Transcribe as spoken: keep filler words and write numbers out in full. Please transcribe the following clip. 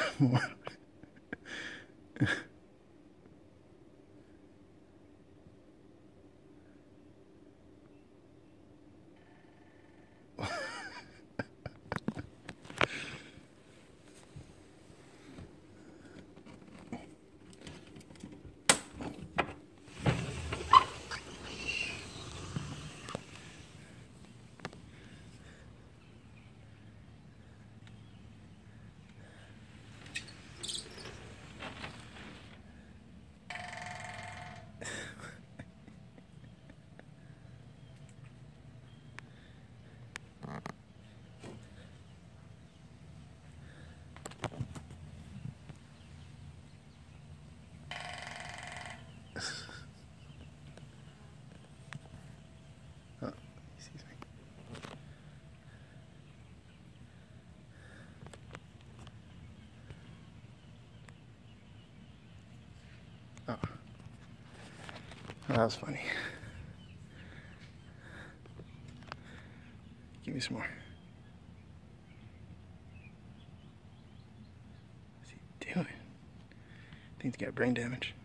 More. Oh, he sees me. Oh. Oh, that was funny. Give me some more. What's he doing? I think he's got brain damage.